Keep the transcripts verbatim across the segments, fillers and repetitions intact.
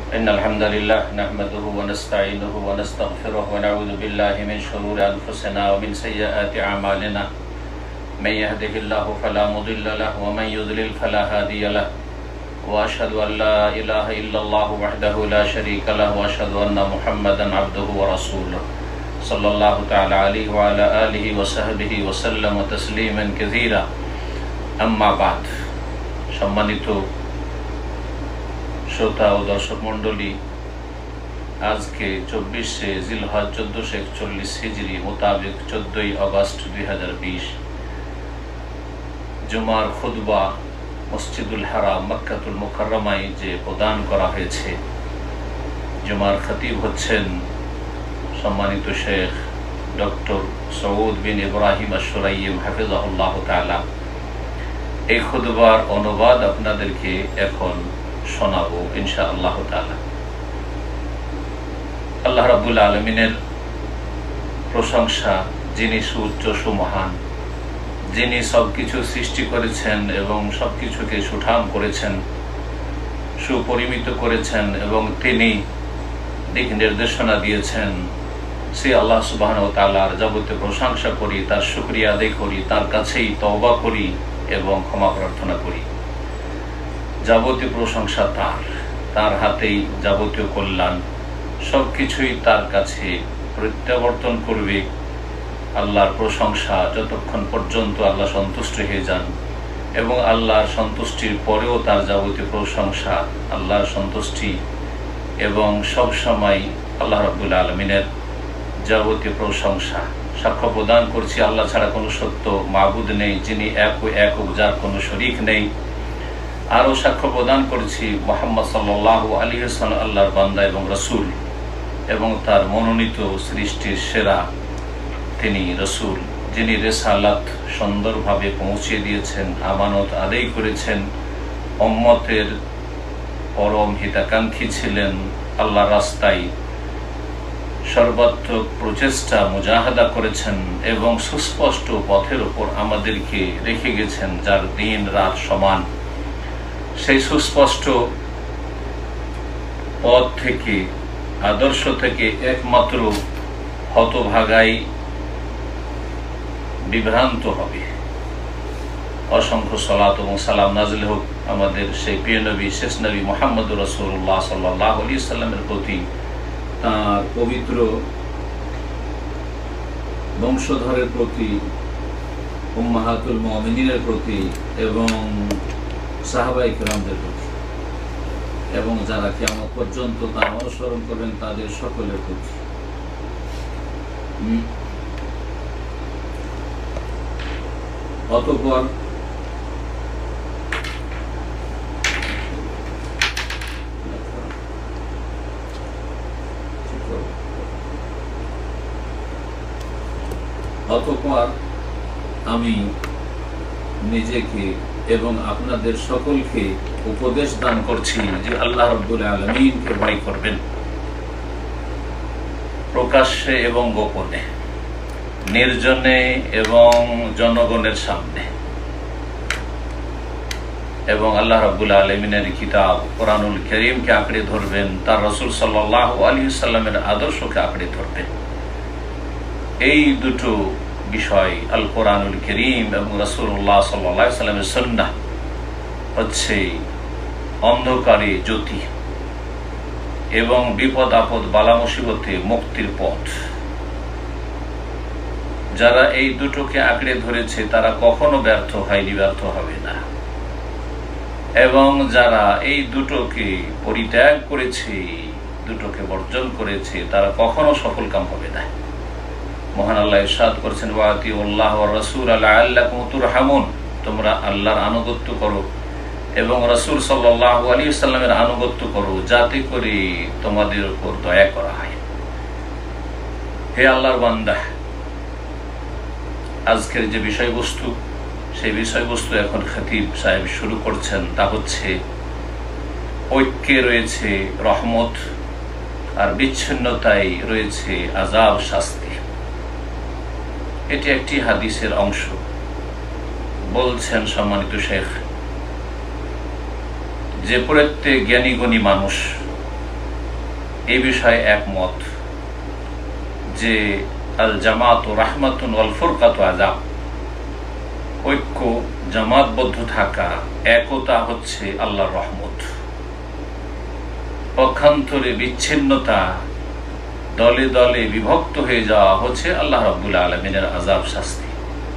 إن الحمد لله نحمده ونستعينه ونستغفره ونعوذ بالله من شرور أنفسنا ومن سيئات أعمالنا من يهده الله فلا مضل له ومن يضلل فلا هادي له وأشهد أن لا إله إلا الله وحده لا شريك له وأشهد أن محمدا عبده ورسوله صلى الله تعالى عليه وعلى آله وصحبه وسلم تسليما كثيرا أما بعد সম্মানিত শ্রোতা ও দর্শক মণ্ডলী, আজকে চব্বিশে জিলহজ চোদ্দশো একচল্লিশ হিজরি মোতাবেক চোদ্দই আগস্ট দুই হাজার বিশ জুমার খুতবা মসজিদুল হারাম মক্কাতুল মুকাররমায় যে প্রদান করা হয়েছে, জুমার খতিব হচ্ছেন সম্মানিত Sheikh doctor Saud bin Ibrahim Ash Shuraim হাফিজাহুল্লাহ তাআলা। এই খুতবার অনুবাদ আপনাদেরকে এখন শোনাবো ইনশাআল্লাহ তাআলা। আল্লাহ রাব্বুল আলামিনের প্রশংসা, যিনি সুউচ্চ সুমহান, যিনি সবকিছু সৃষ্টি করেছেন এবং সবকিছুকে সুঠাম করেছেন, সুপরিমিত করেছেন এবং তিনি দিক নির্দেশনা দিয়েছেন, সে আল্লাহ সুবহানাহু ওয়া তাআলার যাবতীয় প্রশংসা করি, তার শুকরিয়া আদায় করি, তার কাছেই তওবা করি এবং ক্ষমা প্রার্থনা করি। যাবতীয় প্রশংসা তার, তার হাতেই যাবতীয় কল্যাণ, সবকিছুই তার কাছে প্রত্যাবর্তন করবে। আল্লাহর প্রশংসা যতক্ষণ পর্যন্ত আল্লাহ সন্তুষ্ট হয়ে যান এবং আল্লাহর সন্তুষ্টির পরেও তার যাবতীয় প্রশংসা, আল্লাহর সন্তুষ্টি এবং সব সময় আল্লাহ রাব্বুল আলামিনের যাবতীয় প্রশংসা। সাক্ষ্য প্রদান করছি আল্লাহ ছাড়া কোনো সত্য মাবুদ নেই, যিনি এক ও একক, যার কোনো শরীক নেই। আরও সাক্ষ্য প্রদান করছি মুহাম্মদ সাল্লাল্লাহু আলাইহি ওয়াসাল্লাম আল্লাহর বান্দা এবং রাসূল এবং তার মনোনীত সৃষ্টির সেরা তিনি রাসূল, যিনি রিসালাত সুন্দরভাবে পৌঁছে দিয়েছেন, আমানত আদায় করেছেন, উম্মতের পরম হিতাকাঙ্ক্ষী ছিলেন, আল্লাহর রাস্তায় সর্বাত্মক প্রচেষ্টা মুজাহাদা করেছেন এবং সুস্পষ্ট পথের উপর আমাদেরকে রেখে গেছেন, যার দিন রাত সমান। সেই সুস্পষ্ট পথ থেকে, আদর্শ থেকে একমাত্র হতভাগাই বিভ্রান্ত হবে। অসংখ্য সালাত এবং সালাম নাজিল হোক আমাদের সেই প্রিয় নবী, শেষ নবী মুহাম্মদুর রাসূলুল্লাহ সাল্লাল্লাহু আলাইহি সাল্লামের প্রতি, তার পবিত্র বংশধরের প্রতি, উম্মাহাতুল মুমিনিনের প্রতি এবং সাহাবায়ে কিরামদের প্রতি এবং যারা কিয়ামত পর্যন্ত তার অনুসরণ করবেন তাদের সকলের প্রতি। অতঃপর অতঃপর আমি নিজেকে এবং আপনাদের সকলকে উপদেশ দান করছি যে আল্লাহ রাব্বুল আলামিনকে ভয় করবেন, প্রকাশ্যে এবং গোপনে, নির্জনে এবং জনগণের সামনে, এবং আল্লাহ রাব্বুল আলামিনের কিতাব কোরআনুল কারীমকে আঁকড়ে ধরবেন, তার রাসূল সাল্লাল্লাহু আলাইহি সাল্লামের আদর্শকে আঁকড়ে ধরবেন। এই দুটো বিষয়, আল কোরআনুল কারীম এবং রাসূলুল্লাহ সাল্লাল্লাহু আলাইহি সাল্লামের সুন্নাহ, হচ্ছে অন্ধকারে জ্যোতি এবং বিপদ আপদ বালা মুসিবতে মুক্তির পথ। যারা এই দুটোকে আঁকড়ে ধরেছে তারা কখনো ব্যর্থ হয়নি, ব্যর্থ হবে না, এবং যারা এই দুটোকে পরিত্যাগ করেছে, দুটোকে বর্জন করেছে, তারা কখনো সফলকাম হবে না। মহান আল্লাহ ইরশাদ করেছেন, ওয়াতিউল্লাহ ওয়া রাসূল লাআল্লাকুম তুরহামুন, তোমরা আল্লাহর আনুগত্য করো এবং রাসূল সাল্লাল্লাহু আলাইহি ওয়াসাল্লামের আনুগত্য করো, যাতে করে তোমাদের উপর দয়া করা হয়। হে আল্লাহর বান্দা, আজকের যে বিষয়বস্তু, সেই বিষয়বস্তু এখন খতিব সাহেব শুরু করছেন, তা হচ্ছে ঐক্যে রয়েছে রহমত আর বিচ্ছিন্নতায় রয়েছে আযাব, শাস্তি। এটি একটি হাদিসের অংশ। বলছেন সম্মানিত শেখ, যে প্রত্যেক জ্ঞানী গুণী মানুষ এই বিষয়ে একমত যে আল জামাত রাহমাতুন ওয়াল ফুরকাতু আযাব, ঐক্য জামাতবদ্ধ থাকা, একতা হচ্ছে আল্লাহর রহমত। পক্ষান্তরে বিচ্ছিন্নতা, দলে দলে বিভক্ত হয়ে যাওয়া হচ্ছে আল্লাহ রাব্বুল আলামিনের আযাব, শাস্তি।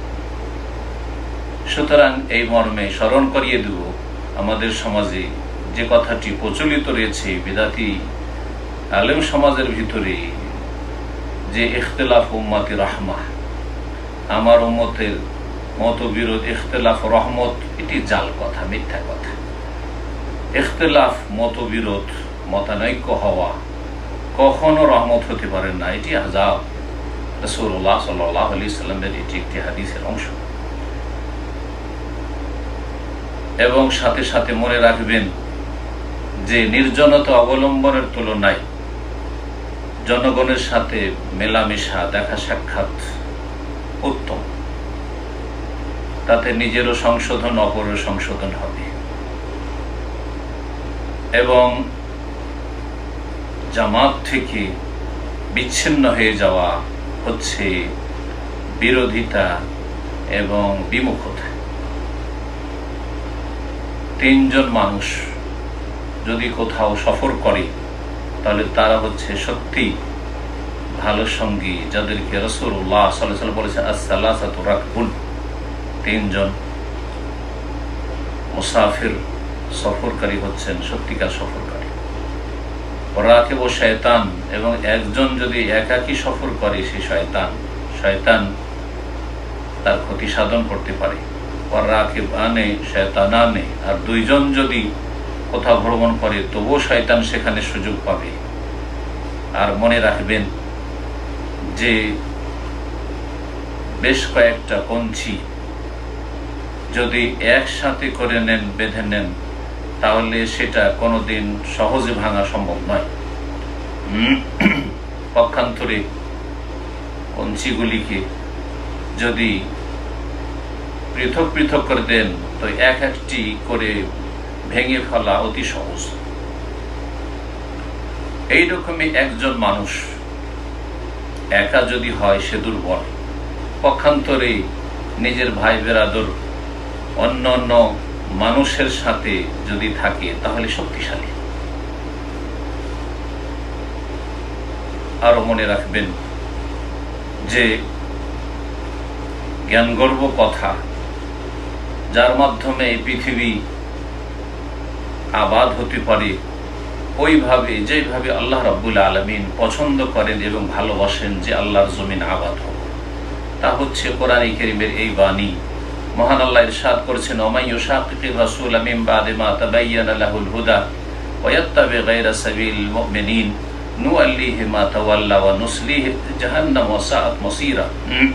সুতরাং এই মর্মে স্মরণ করিয়ে দেব, আমাদের সমাজে যে কথাটি প্রচলিত রয়েছে বিদাতি আলেম সমাজের ভিতরে, যে ইখতিলাফ উম্মতি রাহমা, আমার উম্মতের মতবিরোধ ইখতিলাফ রহমত, এটি জাল কথা, মিথ্যা কথা। ইখতিলাফ মতবিরোধ, মতানৈক্য হওয়া কখনো রহমত হতে পারে না, এটি আযাব। রাসূলুল্লাহ সাল্লাল্লাহু আলাইহি সাল্লামের এটি একটি হাদিসের অংশ। এবং সাথে সাথে মনে রাখবেন যে নির্জনতা অবলম্বনের তুলনায় জনগণের সাথে মেলামেশা, দেখা সাক্ষাৎ উত্তম। তাতে নিজেরও সংশোধন, অপরের সংশোধন হবে। এবং জামাত থেকে বিচ্ছিন্ন হয়ে যাওয়া হচ্ছে বিরোধিতা এবং বিমুখতা। তিনজন মানুষ যদি কোথাও সফর করে তাহলে তারা হচ্ছে সত্যি ভালো সঙ্গী, যাদেরকে রাসূলুল্লাহ সাল্লাল্লাহু আলাইহি ওয়াসাল্লাম বলেছেন আস-সালাসাতু রাকবুন, তিনজন মুসাফির, সফরকারী হচ্ছেন সত্যিকার সফরকারী। রাকিব ও শয়তান, এবং একজন যদি একাকী সফর করে সে শয়তান, শয়তান তার ক্ষতি সাধন করতে পারে। রাকিব আনে শয়তান আনে, আর দুইজন যদি কোথাও ভ্রমণ করে তবুও শয়তান সেখানে সুযোগ পাবে। আর মনে রাখবেন যে বেশ কয়েকটা পঞ্চি যদি একসাথে করে নেন, বেঁধে নেন, তাহলে সেটা কোনোদিন সহজে ভাঙা সম্ভব নয়। পক্ষান্তরে পঞ্চিগুলিকে যদি পৃথক পৃথক করে দেন তো এক একটি করে ভেঙে ফেলা অতি সহজ। এইরকমই একজন মানুষ একা যদি হয় সে দুর্বল, পক্ষান্তরে নিজের ভাই বেরাদর অন্য অন্য মানুষের সাথে যদি থাকে তাহলে শক্তিশালী। আরো মনে রাখবেন যে জ্ঞানগর্ব কথা, যার মাধ্যমে এই পৃথিবী আবাদ হতে পারে, ওইভাবে যেভাবে আল্লাহ রাব্বুল আলামিন পছন্দ করেন এবং ভালোবাসেন যে আল্লাহর জমিন আবাদ হোক, তা হচ্ছে কোরআন কারীমের এই বাণী। মহান আল্লাহ ইরশাদ করেছেন, ওমাই ইউশাকিকির রাসূলা মিন বাদি মা তাবায়্যানা লাহুল হুদা ওয়া ইয়াত্তাবি গায়রা সাবিলিল মুমিনিন নুআল্লিহি মা তাওয়াল্লা ওয়া নুসলিহি জাহান্নাম ওয়া সাআত মাসীরা।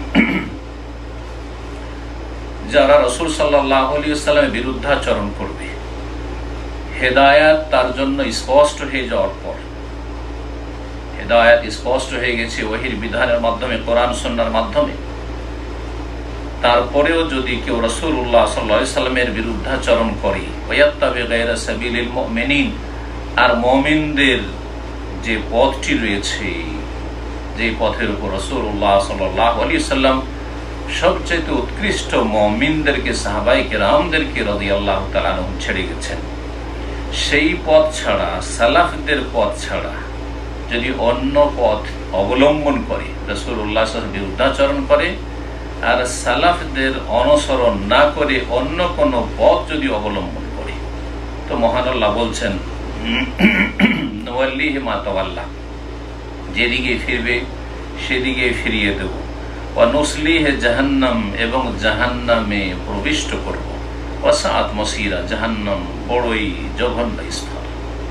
যারা রাসূল সাল্লাল্লাহু আলাইহি ওয়াসাল্লামের বিরুদ্ধাচরণ করবে, হেদায়াত তার জন্য স্পষ্ট হয়ে যাওয়ার পর, হেদায়াত স্পষ্ট হয়ে গেছে ওহীর বিধানের মাধ্যমে, কোরআন সুন্নাহর মাধ্যমে, তারপরেও যদি কেউ রাসূলুল্লাহ সাল্লাল্লাহু আলাইহি ওয়াসাল্লামের বিরুদ্ধাচরণ করে, ওয়ায়াত্তাবি গায়রা সাবিলিল মুমিনিন, আর মুমিনদের যে পথটি রয়েছে, যে পথের উপর রাসূলুল্লাহ সাল্লাল্লাহু আলাইহি ওয়াসাল্লাম সবচেয়ে উৎকৃষ্ট মুমিনদেরকে, সাহাবায়ে কেরামদেরকে রাদিয়াল্লাহু তাআলা আনহুম ছেড়ে গেছেন, সেই পথ ছাড়া, সালাফদের পথ ছাড়া যদি অন্য পথ অবলম্বন করে, রাসূলুল্লাহ সাল্লাল্লাহু আলাইহি ওয়াসাল্লাম বিরুদ্ধাচরণ করে আর সালাফদের অনুসরণ না করে অন্য কোন পথ যদি অবলম্বন করে, তো মহান আল্লাহ বলছেন নুওয়াল্লিহি মা তাওয়াল্লা, যেদিকে ফিরবে সেদিকে ফিরিয়ে দেব, ওয়া নুসলিহি জাহান্নাম, এবং জাহান্নামে প্রবিষ্ট করব, ওয়া সাআত মাসীরা, জাহান্নাম বড়ই জঘন্য স্থল।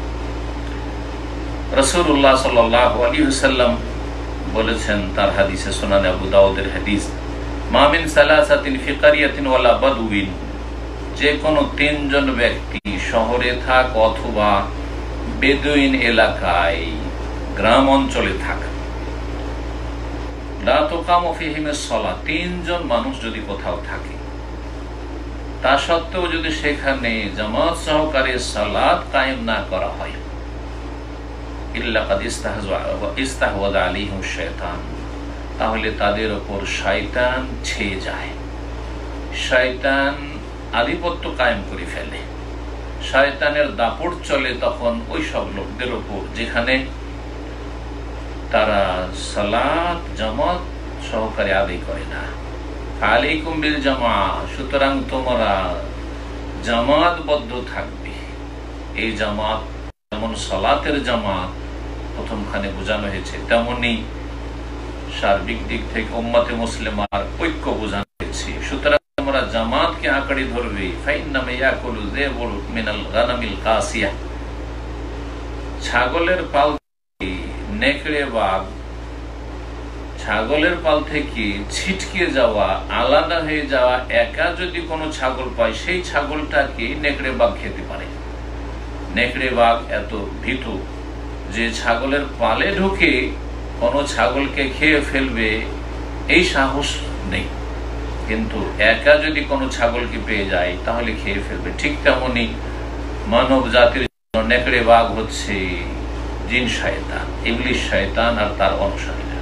রাসূলুল্লাহ সাল্লাল্লাহু আলাইহি ওয়াসাল্লাম বলেছেন তার হাদিসে, সুনানে আবু দাউদের হাদিস, মা মিন সালাসাতিন ফি ক্বরিয়াতিন ওয়ালা বাদউইন, যে কোনো তিনজন ব্যক্তি শহরে থাক অথবা বেদুইন এলাকায়, গ্রাম অঞ্চলে থাক, লা তুকামু ফিহিমিস সালাত, তিনজন মানুষ যদি কোথাও থাকে, তা সত্ত্বেও যদি সেখানে জামাত সহকারে সালাত কায়েম না করা হয়, ইল্লা কাদ ইস্তাহওয়াযা আলাইহিমুশ শাইতান, তাহলে তাদের ওপর শয়তান ছেয়ে যায়, শয়তান আধিপত্য কায়েম করে ফেলে, শয়তানের দাপট চলে তখন ওই সব লোকদের ওপর যেখানে তারা সালাত জামাত সহকারে আদায় করে না। আলাইকুম বিল জামা, সুতরাং তোমরা জামাতবদ্ধ থাকবে। এই জামাত যেমন সালাতের জামাত প্রথমখানে বোঝানো হয়েছে, তেমনি সার্বিক দিক থেকে উম্মতে মুসলিমার ঐক্য বোঝানো হয়েছে। সুতরাং তোমরা জামাতকে আঁকড়ে ধরবে। ফাইন্নামা ইয়াকুলু যায়বুল মিনাল গানামিল কাসিয়া, ছাগলের পাল থেকে নেকড়ে বাঘ, ছাগলের পাল থেকে ছিটকে যাওয়া, আলাদা হয়ে যাওয়া একা যদি কোনো ছাগল পায়, সেই ছাগলটাকে নেকড়ে বাঘ খেতে পারে। নেকড়ে বাঘ এত ভীতু যে ছাগলের পালে ঢুকে কোনো ছাগলকে খেয়ে ফেলবে এই সাহস নেই, কিন্তু একা যদি কোনো ছাগলকে পেয়ে যায় তাহলে খেয়ে ফেলবে। ঠিক তেমনি মানব জাতির জন্য নেকড়ে বাঘ হচ্ছে জিন শয়তান, ইবলিস শয়তান আর তার অনুসারীরা।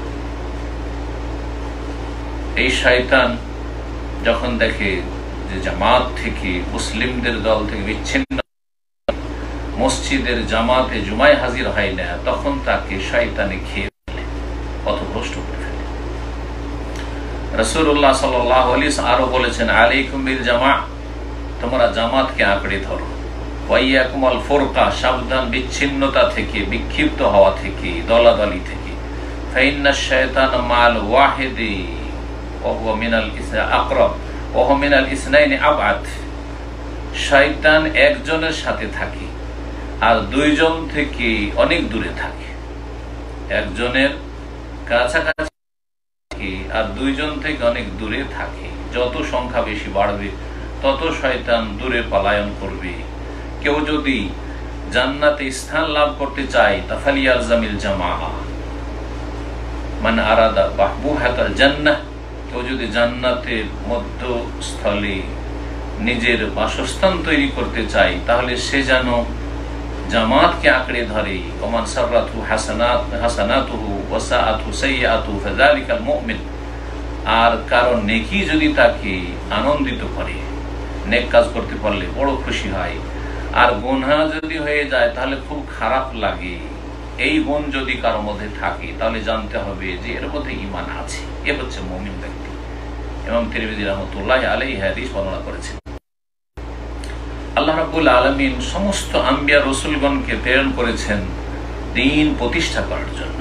এই শয়তান যখন দেখে যে জামাত থেকে, মুসলিমদের দল থেকে বিচ্ছিন্ন, মসজিদের জামাতে জুমায় হাজির হয় না, তখন তাকে শয়তানে খেয়ে ফেলে, পথভ্রষ্ট করে ফেলে। রাসূলুল্লাহ সাল্লাল্লাহু আলাইহি ওয়াসাল্লাম আরো বলেছেন, আলাইকুম বিল জামা, তোমরা জামাতকে আঁকড়ে ধরো। ওয়া ইয়াকুমুল ফুরকা, সাবধান বিচ্ছিন্নতা থেকে, বিক্ষিপ্ত হওয়া থেকে, দলাদলি থেকে। ফাইন্নাশ শায়তানা মাল ওয়াহিদি ওয়া হুয়া মিনাল ইসনা আকরাব ওয়া হুয়া মিনাল ইসনাইনি আবআদ, শয়তান একজনের সাথে থাকে আর দুইজন থেকে অনেক দূরে থাকে। একজনের কাছাকাছি আর দুইজন থেকে অনেক দূরে থাকে। যত সংখ্যা বেশি বাড়বে তত শয়তান দূরে পলায়ন করবে। কেউ যদি জান্নাতে স্থান লাভ করতে চায়, তাফালিয়ালজামিল জামাআ মান আরাদা বাহবুহাতাল জান্নাহ, কেউ যদি জান্নাতের মধ্যস্থলে নিজের বাসস্থান তৈরি করতে চায়, তাহলে সে যেন জামাতকে আঁকড়ে ধরে। ওমান সাররাতহু হাসানাত হাসানাতুহু ওয়া সাআতহু সাইয়্যাতুহু ফাযালিকাল মুমিন, আর কারণ নেকি যদি তাকে আনন্দিত করে, নেক কাজ করতে পারলে বড় খুশি হয়, আর গুনাহ যদি হয়ে যায় তাহলে খুব খারাপ লাগে, এই গুণ যদি কারোর মধ্যে থাকে তাহলে জানতে হবে যে এর মধ্যে ঈমান আছে, এ হচ্ছে মুমিন ব্যক্তি। ইমাম তিরমিজি রাহমাতুল্লাহি আলাইহি হাদিস বর্ণনা করেছেন। আল্লাহ রাব্বুল আলামিন সমস্ত আম্বিয়া রাসূলগণকে প্রেরণ করেছেন দ্বীন প্রতিষ্ঠা করার জন্য,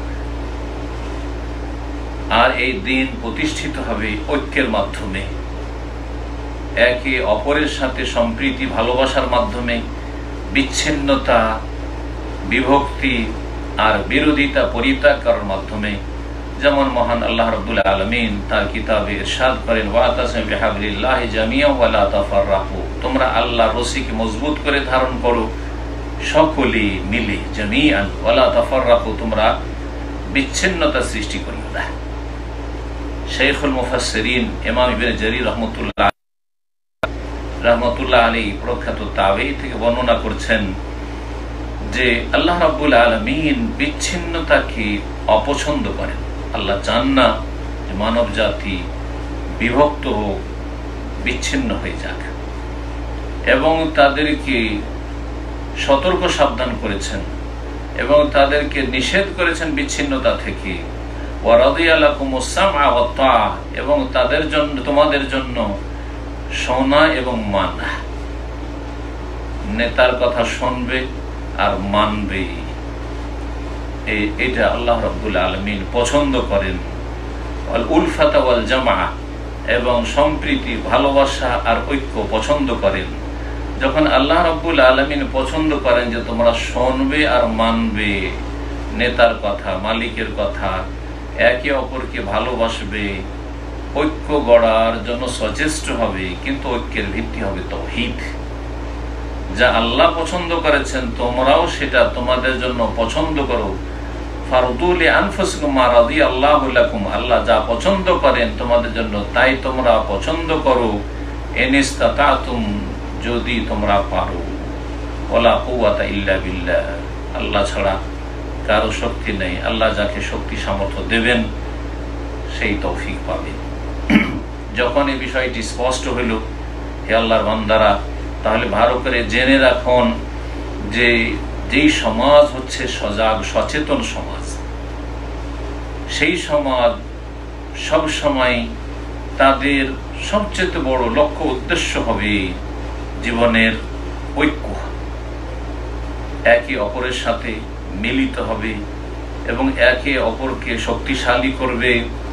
আর এই দ্বীন প্রতিষ্ঠিত হবে ঐক্যের মাধ্যমে, একে অপরের সাথে সম্প্রীতি ভালোবাসার মাধ্যমে, বিচ্ছিন্নতা, বিভক্তি আর বিরোধিতা পরিত্যাগ করার মাধ্যমে। যেমন মহান আল্লাহ রাব্বুল আলামিন তার কিতাবে ইরশাদ করেন, ওয়াতাসিমু বিহাবলিল্লাহি জামিআন ওয়া লা তাফাররাকু, তোমরা আল্লাহর রশিকে মজবুত করে ধারণ করো সকলেই মিলে, জামিআন ওয়া লা তাফাররাকু, তোমরা বিচ্ছিন্নতা সৃষ্টি করিও না। শাইখুল মুফাসসিরিন ইমাম ইবনে জারীর রাহমাতুল্লাহ রাহমাতুল্লাহ আলাইহি প্রখ্যাত তাবেঈ থেকে বর্ণনা করছেন যে আল্লাহ রাব্বুল আলামিন বিচ্ছিন্নতাকে অপছন্দ করেন। আল্লাহ চান না যে মানব জাতি বিভক্ত হোক, বিচ্ছিন্ন হয়ে যাক, এবং তাদেরকে সতর্ক সাবধান করেছেন এবং তাদেরকে নিষেধ করেছেন বিচ্ছিন্নতা থেকে। ওয়া রাদিয়া লাকুমুস সামআ ওয়াত তাআ, এবং তাদের জন্য, তোমাদের জন্য শোনা এবং মানা, নেতার কথা শুনবে আর মানবে, এটা আল্লাহ রাব্বুল আলামিন পছন্দ করেন। ওয়াল উলফাতা ওয়াল জামাআ, এবং সম্প্রীতি, ভালোবাসা আর ঐক্য পছন্দ করেন। যখন আল্লাহ রাব্বুল আলামিন পছন্দ করেন যে তোমরা শুনবে আর মানবে নেতার কথা, মালিকের কথা, একে অপরকে ভালোবাসবে, ঐক্য গড়ার জন্য সচেষ্ট হবে, কিন্তু ঐক্যের ভিত্তি হবে তাওহীদ। যা আল্লাহ পছন্দ করেছেন তোমরাও সেটা তোমাদের জন্য পছন্দ করো। ফারদু লিআনফুসিকুম মা রাদিয়াল্লাহু লাকুম, আল্লাহ যা পছন্দ করেন তোমাদের জন্য তাই তোমরা পছন্দ করো। ইনিস্তাতাতুম, যদি তোমরা পারো। ওয়ালা কুওয়াতা ইল্লা বিল্লাহ, আল্লাহ ছাড়া কারো শক্তি নেই, আল্লাহ যাকে শক্তি সামর্থ্য দেবেন সেই তৌফিক পাবে। যখন এই বিষয়টি স্পষ্ট হইল, হে আল্লাহর বান্দারা, তাহলে ভালো করে জেনে রাখুন যে যেই সমাজ হচ্ছে সজাগ সচেতন সমাজ, সেই সমাজ সব সময় তাদের সবচেয়ে বড় লক্ষ্য উদ্দেশ্য হবে জীবনের ঐক্য, একে অপরের সাথে মিলিত হবে এবং একে অপরকে শক্তিশালী করবে।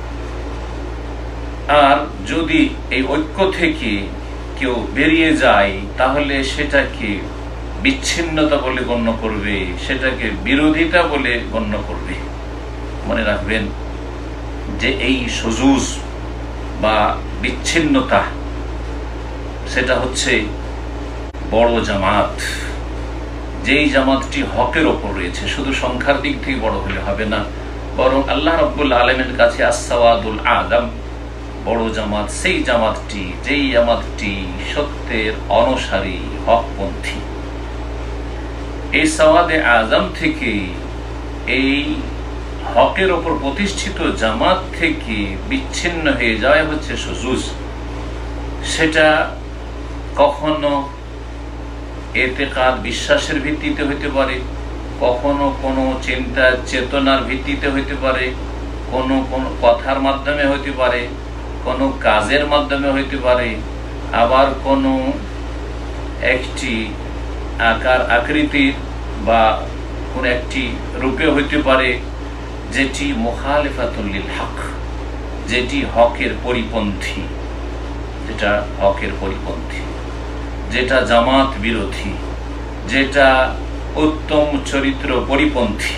আর যদি এই ঐক্য থেকে কেউ বেরিয়ে যায় তাহলে সেটাকে বিচ্ছিন্নতা বলে গণ্য করবে, সেটাকে বিরোধিতা বলে গণ্য করবে। মনে রাখবেন যে এই সুজুজ বা বিচ্ছিন্নতা সেটা হচ্ছে বড় জামাত, যেই জামাতটি হকের ওপর রয়েছে। শুধু সংখ্যার দিক থেকে বড় হলে হবে না, বরং আল্লাহ রাব্বুল আলামিনের কাছে আস-সাওয়াদুল আযম বড় জামাত সেই জামাতটি, যেই জামাতটি সত্যের অনুসারী হকপন্থী। এই সাওয়াদে আযম থেকে, এই হকের ওপর প্রতিষ্ঠিত জামাত থেকে বিচ্ছিন্ন হয়ে যায় হচ্ছে সুজুজ। সেটা কখনো এতেকাদ বিশ্বাসের ভিত্তিতে হইতে পারে, কখনো কোনো চিন্তা চেতনার ভিত্তিতে হইতে পারে, কোনো কোনো কথার মাধ্যমে হইতে পারে, কোনো কাজের মাধ্যমে হইতে পারে, আবার কোনো একটি আকার আকৃতির বা কোনো একটি রূপে হইতে পারে যেটি মুখালিফাতুল লিল হক, যেটি হকের পরিপন্থী, যেটা হকের পরিপন্থী, যেটা জামাত বিরোধী, যেটা উত্তম চরিত্র পরিপন্থী।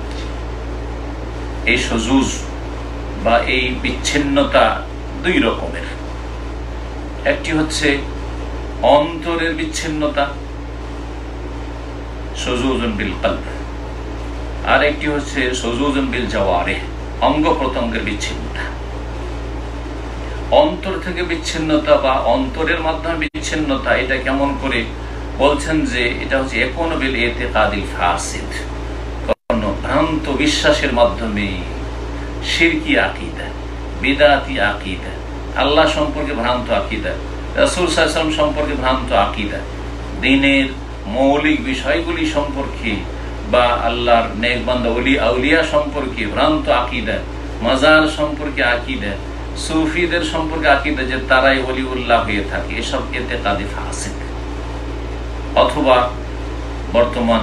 এই সুজুজ বা এই বিচ্ছিন্নতা দুই রকমের। একটি হচ্ছে অন্তরের বিচ্ছিন্নতা, সুজুজুন বিল কলব, আর একটি হচ্ছে সুজুজুন বিল জাওয়ারিহ, অঙ্গ প্রত্যঙ্গের বিচ্ছিন্নতা। অন্তর থেকে বিচ্ছিন্নতা বা অন্তরের মাধ্যমে বিচ্ছিন্নতা, এটা কেমন করে বলছেন যে এটা হচ্ছে একুনু বিল ইতিকাদিল ফাসিদ, কোন ভ্রান্ত বিশ্বাসের মাধ্যমে শিরকি আকীদা, বিদআতি আকীদা, আল্লাহ সম্পর্কে ভ্রান্ত আকীদা, রাসূল সাল্লাল্লাহু আলাইহি ওয়াসাল্লাম সম্পর্কে ভ্রান্ত আকীদা, দ্বীনের মৌলিক বিষয়গুলি সম্পর্কে বা আল্লাহর নেক বান্দা ওলি আউলিয়া সম্পর্কে ভ্রান্ত আকীদা, মাজার সম্পর্কে আকীদা, সুফিদের সম্পর্কে আকীদা যে তারাই ওলিউল্লাহ হয়ে থাকে, এসব ইতিকাদে ফাসিদ। অথবা বর্তমান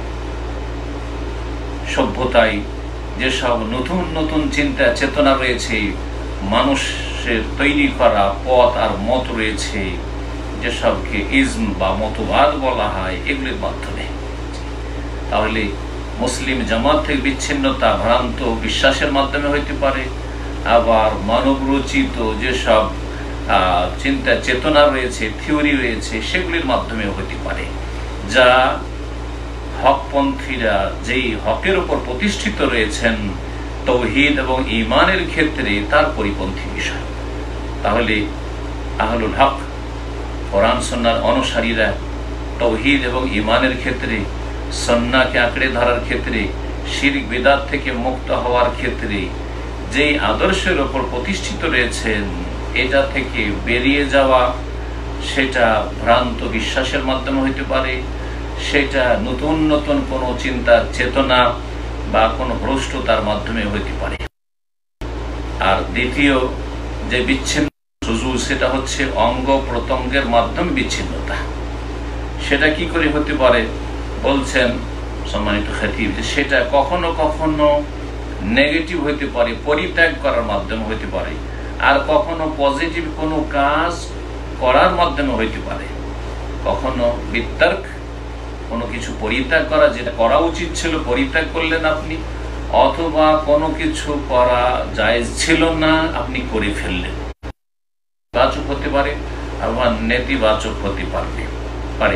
সভ্যতায় যেসব নতুন নতুন চিন্তা চেতনা রয়েছে, মানুষের তৈরি করা পথ আর মত রয়েছে, যেসবকে ইজম বা মতবাদ বলা হয়, এগুলির মাধ্যমে। তাহলে মুসলিম জামাত থেকে বিচ্ছিন্নতা ভ্রান্ত বিশ্বাসের মাধ্যমে হইতে পারে, আবার মানব রচিত যেসব চিন্তা চেতনা রয়েছে, থিওরি রয়েছে, সেগুলির মাধ্যমে হইতে পারে, যা হকপন্থীরা যেই হকের উপর প্রতিষ্ঠিত রয়েছেন তৌহিদ এবং ঈমানের ক্ষেত্রে তার পরিপন্থী বিষয়। তাহলে আহলুল হক, কোরআন সুন্নাহর অনুসারীরা তৌহিদ এবং ঈমানের ক্ষেত্রে, সুন্নাহকে আঁকড়ে ধরার ক্ষেত্রে, শিরক বিদআত থেকে মুক্ত হওয়ার ক্ষেত্রে যেই আদর্শের উপর প্রতিষ্ঠিত রয়েছেন, এটা থেকে বেরিয়ে যাওয়া সেটা ভ্রান্ত বিশ্বাসের মাধ্যমে হইতে পারে, সেটা নতুন নতুন কোনো চিন্তা চেতনা বা কোনো ভ্রষ্টতার মাধ্যমে হইতে পারে। আর দ্বিতীয় যে বিচ্ছিন্ন সুজুজ, সেটা হচ্ছে অঙ্গ প্রত্যঙ্গের মাধ্যমে বিচ্ছিন্নতা। সেটা কি করে হতে পারে বলছেন সম্মানিত খতিব, যে সেটা কখনো কখনো নেগেটিভ হইতে পারে, পরিত্যাগ করার মাধ্যমে হইতে পারে, আর কখনো পজিটিভ কোনো কাজ করার মাধ্যমে হইতে পারে। কখনো বিতর্ক, কোনো কিছু পরিত্যাগ করা, যেটা করা উচিত ছিল পরিত্যাগ করলেন আপনি, অথবা কোনো কিছু করা জায়েজ ছিল না আপনি করে ফেললেন। বাচক হতে পারে, আবার নেতিবাচক হতে পারবে পারে।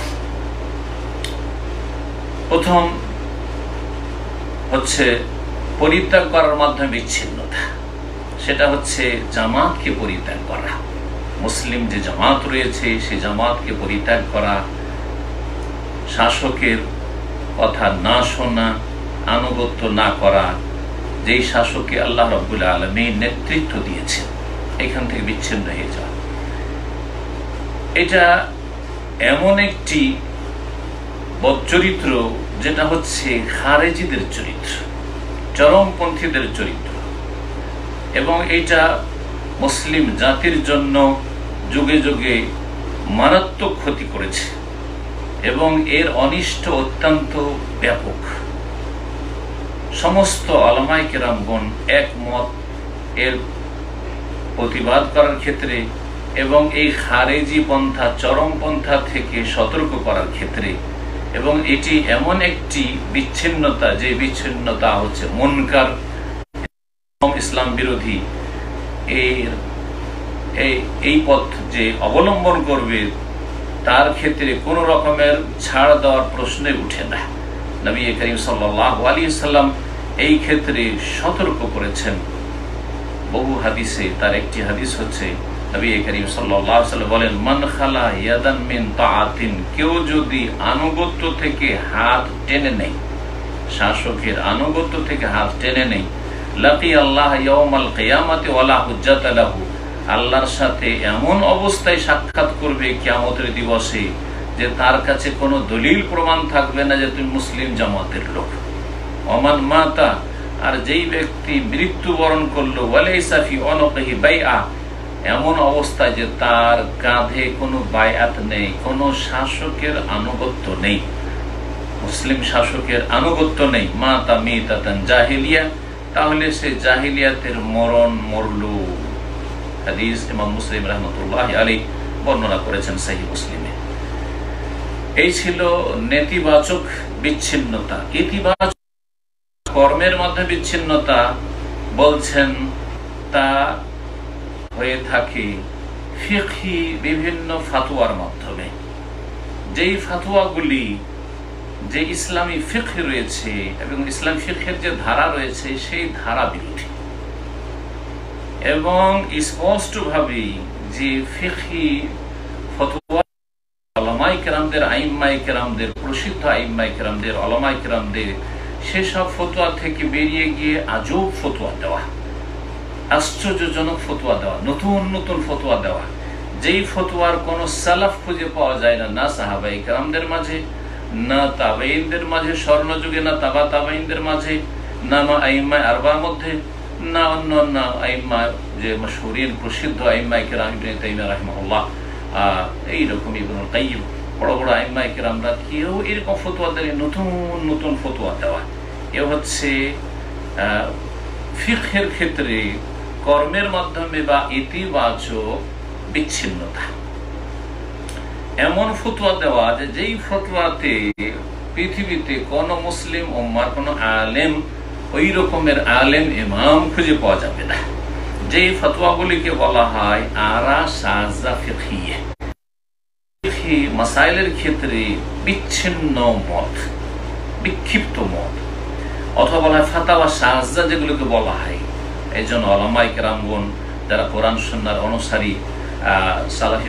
প্রথম হচ্ছে পরিত্যাগ করার মাধ্যমে বিচ্ছিন্নতা, সেটা হচ্ছে জামাতকে পরিত্যাগ করা। মুসলিম যে জামাত রয়েছে সেই জামাতকে পরিত্যাগ করা, শাসকের কথা না শোনা, আনুগত্য না করা, যেই শাসককে আল্লাহ রাব্বুল আলামিন নেতৃত্ব দিয়েছেন, এখান থেকে বিচ্ছিন্ন হয়ে যাওয়া। এটা এমন একটি বদচরিত্র যেটা হচ্ছে খারেজিদের চরিত্র, চরমপন্থীদের চরিত্র, এবং এটা মুসলিম জাতির জন্য যুগে যুগে মারাত্মক ক্ষতি করেছে এবং এর অনিষ্ট অত্যন্ত ব্যাপক। সমস্ত উলামায়ে কেরামগণ একমত এর প্রতিবাদ করার ক্ষেত্রে এবং এই খারেজি পন্থা, চরম পন্থা থেকে সতর্ক করার ক্ষেত্রে। এবং এটি এমন একটি বিচ্ছিন্নতা, যে বিচ্ছিন্নতা হচ্ছে মুনকার, ইসলাম বিরোধী। এর এই পথ যে অবলম্বন করবে তার ক্ষেত্রে কোন রকমের ছাড় দেওয়ার প্রশ্নে উঠে না। নবী করিম সাল্লাল্লাহু আলাইহি ওয়াসাল্লাম এই ক্ষেত্রে সতর্ক করেছেন বহু হাদিসে। তার একটি হাদিস হচ্ছে নবী করিম সাল্লাল্লাহু আলাইহি ওয়াসাল্লাম বলেন, মান খালা ইয়াদান মিন তাআতিন, কেউ যদি আনুগত্য থেকে হাত টেনে নেয়, শাসকের আনুগত্য থেকে হাত টেনে নেয়, লাকি আল্লাহ ইয়াউমাল কিয়ামাতি ওয়ালা হুজ্জাতা লাহু, আল্লাহর সাথে এমন অবস্থায় সাক্ষাৎ করবে কিয়ামতের দিবসে যে তার কাছে কোনো দলিল প্রমাণ থাকবে না যে তুমি মুসলিম জামাতের লোক। ওমান মাতা, আর যেই ব্যক্তি মৃত্যুবরণ করলো, ওয়ালাইসা ফি উনকিহি বাইআ, এমন অবস্থায় যে তার কাঁধে কোনো বায়াত নেই, কোনো শাসকের আনুগত্য নেই, মুসলিম শাসকের আনুগত্য নেই, মাতা মিতাতান জাহিলিয়া, তাহলে সে জাহিলিয়াতের মরণ মরল। হাদিস ইমাম মুসলিম রাহমাতুল্লাহি আলাইহি বর্ণনা করেছেন সহিহ মুসলিমে। এই ছিল নেতিবাচক বিচ্ছিন্নতা। ইতিবাচক কর্মের মধ্যে বিচ্ছিন্নতা বলছেন তা হয়ে থাকে ফিকহি বিভিন্ন ফাতোয়ার মাধ্যমে। যেই ফাতোয়াগুলি, যে ইসলামী ফিকহ রয়েছে এবং ইসলাম ফিকহের যে ধারা রয়েছে সেই ধারা বিরোধী, এবং স্পষ্টভাবে যে ফিকহি ফতোয়া উলামায়ে কেরামদের, আইম্মায়ে কেরামদের, প্রসিদ্ধ আইম্মায়ে কেরামদের, উলামায়ে কেরামদের, সেসব ফতোয়া থেকে বেরিয়ে গিয়ে আজব ফতোয়া দেওয়া, আশ্চর্যজনক ফতোয়া দেওয়া, নতুন নতুন ফতোয়া দেওয়া, যেই ফতোয়ার কোনো সালাফ খুঁজে পাওয়া যায় না, না সাহাবায়ে কেরামদের মাঝে, না তাবেঈনদের মাঝে স্বর্ণযুগে, না তাবা তাবেঈনদের মাঝে, না আইম্মায়ে আরবার মধ্যে, না অন্য অন্য আইম্মা যে মাশহুরিন প্রসিদ্ধ আইম্মায়ে কেরাম, ইবনে তাইমিয়া রাহিমাহুল্লাহ, এইরকম ইবনুল কাইয়্যিম, বড় বড় আইম্মায়ে কেরামরা কেউ এরকম ফতোয়া দেয়, নতুন নতুন ফতোয়া দেওয়া। এ হচ্ছে ফিকহের ক্ষেত্রে কর্মের মাধ্যমে বা ইতিবাচক বিচ্ছিন্নতা। এমন ফতোয়া দেওয়া যে যেই ফতোয়াতে পৃথিবীতে কোন মুসলিম উম্মার কোন আলেম, ওই রকমের আলেম ইমাম খুঁজে পাওয়া যাবে না। যেই ফতোয়াগুলিকে বলা হয় আরা শাযযা ফিকহিয়া, ফিকহি মাসাইলের ক্ষেত্রে বিচ্ছিন্ন মত, বিক্ষিপ্ত মত, অথবা বলা হয় ফাতাওয়া শাযযা, যেগুলোকে বলা হয়। এই জন্য উলামায়ে কেরামগণ যারা কোরআন সুন্নাহর অনুসারী, সালাফি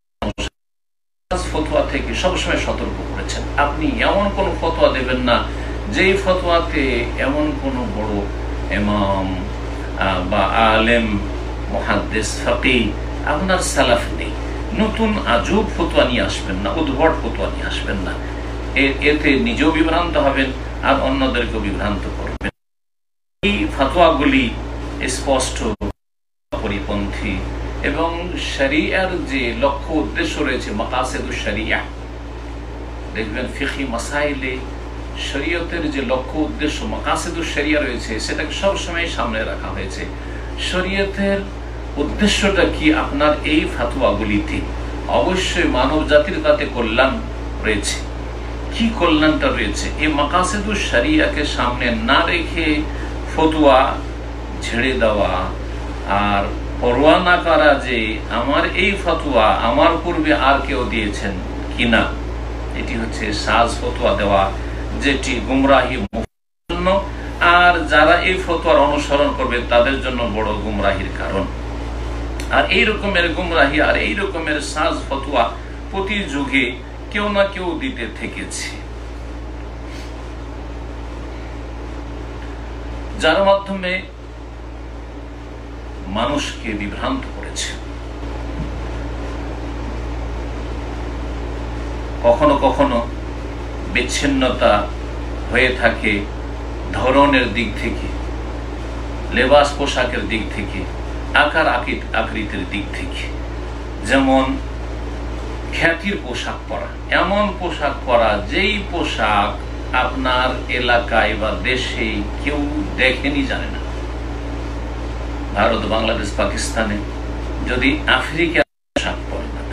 ফতোয়া থেকে সবসময় সতর্ক করেছেন, আপনি এমন কোন ফতোয়া দেবেন না যেই ফতোয়াতে এমন কোন বড় ইমাম বা আলেম, মুহাদ্দিস, ফাকিহ, আপনার সালাফ নেই। নতুন আজব ফতোয়া নিয়ে আসবেন না, উদ্ভট ফতোয়া নিয়ে আসবেন না। এতে নিজেও বিভ্রান্ত হবেন আর অন্যদেরকেও বিভ্রান্ত করবেন। এই ফতোয়াগুলি স্পষ্ট পরিপন্থী এবং শরিয়ার যে লক্ষ্য উদ্দেশ্য রয়েছে, মাকাসিদুশ শরিয়া, দেখবেন ফিকহি মাসাইলে শরীয়তের যে লক্ষ্য উদ্দেশ্য, মাকাসিদুশ শরিয়া রয়েছে, সেটাকে সবসময় সামনে রাখা হয়েছে। শরীয়তের উদ্দেশ্যটা কি আপনার এই ফতোয়াগুলিতে? অবশ্যই মানব জাতির তাতে কল্যাণ রয়েছে। কি কল্যাণটা রয়েছে? এই মাকাসিদুশ শরিয়াকে সামনে না রেখে ফতোয়া ছেড়ে দেওয়া আর পরোয়া না করা যে আমার এই ফতোয়া আমার পূর্বে আর কেউ দিয়েছেন কিনা, এটি হচ্ছে সাজ ফতোয়া দেওয়া, যেটি গুমরাহি জন্য, আর যারা এই ফতোয়ার অনুসরণ করবে তাদের জন্য বড় গুমরাহির কারণ। আর এই রকমের গুমরাহি আর এই রকমের সাজ ফতোয়া প্রতি যুগে কেউ না কেউ দিতে থেকেছে। যার মাধ্যমে মানুষকে বিভ্রান্ত করেছে। কখনো কখনো বিচ্ছিন্নতা হয়ে থাকে ধরনের দিক থেকে, লেবাস পোশাকের দিক থেকে, আকার আকৃতির দিক থেকে। যেমন খ্যাতির পোশাক পরা, এমন পোশাক পরা যেই পোশাক আপনার এলাকায় বা দেশে কেউ দেখেনি, জানে না। ভারত, বাংলাদেশ, পাকিস্তানে যদি আফ্রিকার পোশাক পরে না,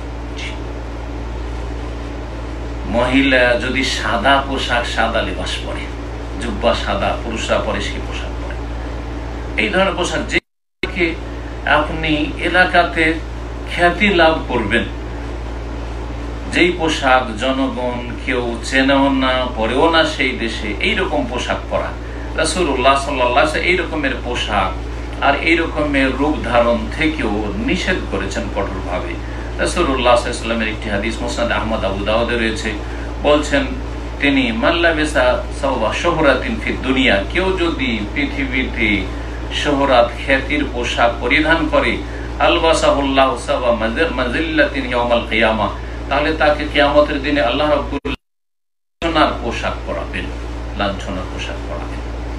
মহিলা যদি সাদা পোশাক, সাদা লেবাস পরে, জুব্বা সাদা, পুরুষরা পরে সেই পোশাক পরে, এই ধরনের পোশাক যে আপনি এলাকাতে খ্যাতি লাভ করবেন, যেই পোশাক জনগণ কেউ চেনেও না, পরেও না সেই দেশে, এইরকম পোশাক পরা। রাসূলুল্লাহ সাল্লাল্লাহু আলাইহি ওয়াসাল্লাম এই রকমের পোশাক আর এই রকমের রূপ ধারণ থেকেও নিষেধ করেছেন কঠোরভাবে। রাসূলুল্লাহ সাল্লাল্লাহু আলাইহি ওয়াসাল্লামের একটি হাদিস মুসনাদ আহমদ, আবু দাউদে রয়েছে, বলছেন তিনি, মান লাবিসা সাওবা শুহরাতিন ফিদ দুনিয়া, কেউ যদি পৃথিবীতে শোহরাত, খ্যাতির পোশাক পরিধান করে, আলবাসাহুল্লাহু সাওবা মাযিল্লাতিন ইয়াউমাল কিয়ামা, তাহলে তাকে কিয়ামতের দিনে আল্লাহ রাব্বুল লাঞ্ছনার পোশাক পরাবেন, লাঞ্ছনার পোশাক পরাবেন।